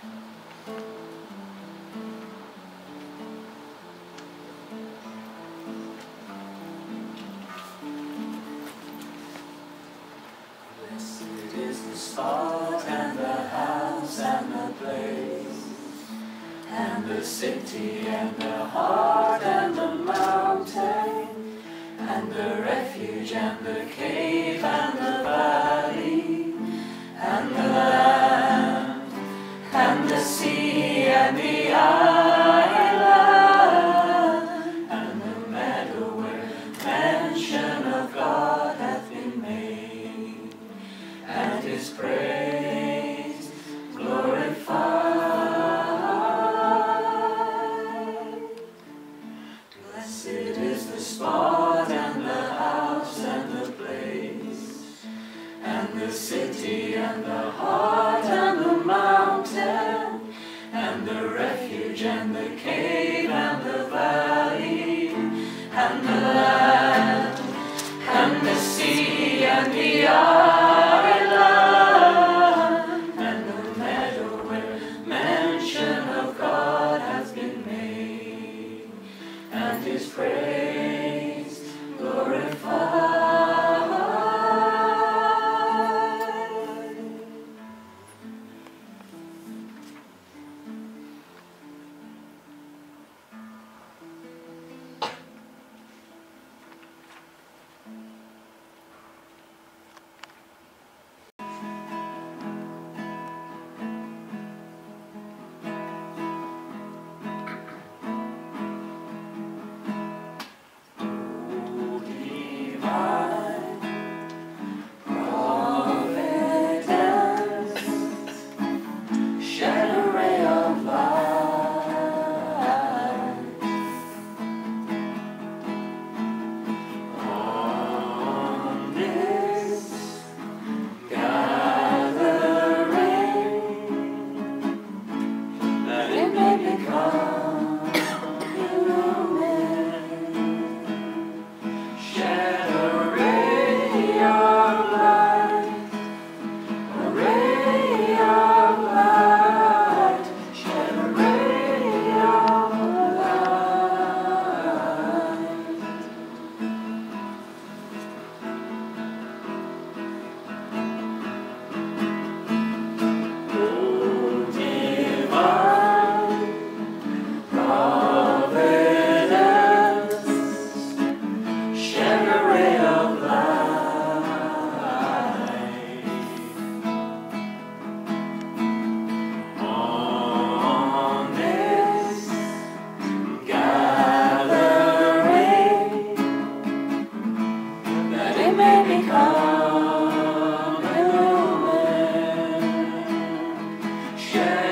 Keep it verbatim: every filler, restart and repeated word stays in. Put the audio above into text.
Blessed is the spot and the house and the place, and the city and the heart and the mountain, and the refuge and the cave and the valley, and the land, and the sea and the island, and the meadow where mention of God hath been made, and His praise glorified. Blessed is the spot and the house and the place, and the city and the heart and the mountain, and the refuge and the cave and the valley, and the land, and the sea and the island, and the meadow where mention of God has been made, and His praise glorified. Become illumined. Share